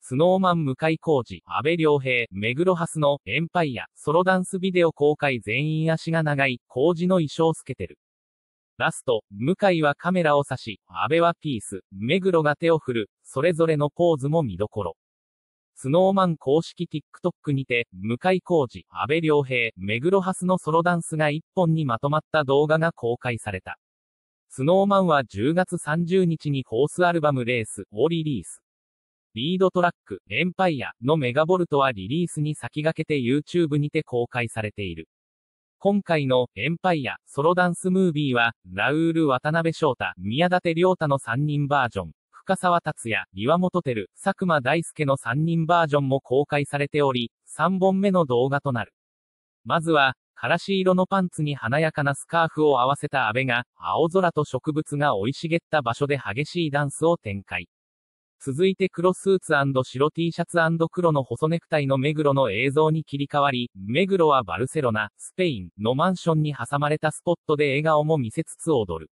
スノーマン向井康二、阿部亮平、目黒蓮のエンパイア、ソロダンスビデオ公開全員足が長い、康二の衣装透けてる。ラスト、向井はカメラを指し、阿部はピース、目黒が手を振る、それぞれのポーズも見どころ。スノーマン公式 TikTok にて、向井康二、阿部亮平、目黒蓮のソロダンスが一本にまとまった動画が公開された。スノーマンは10月30日にフォースアルバムレースをリリース。リードトラック、エンパイアのメガボルトはリリースに先駆けて YouTube にて公開されている。今回のエンパイアソロダンスムービーは、ラウール渡辺翔太、宮舘涼太の3人バージョン、深沢達也、岩本照、佐久間大介の3人バージョンも公開されており、3本目の動画となる。まずは、からし色のパンツに華やかなスカーフを合わせた阿部が、青空と植物が生い茂った場所で激しいダンスを展開。続いて黒スーツ&白 T シャツ&黒の細ネクタイの目黒の映像に切り替わり、目黒はバルセロナ、スペインのマンションに挟まれたスポットで笑顔も見せつつ踊る。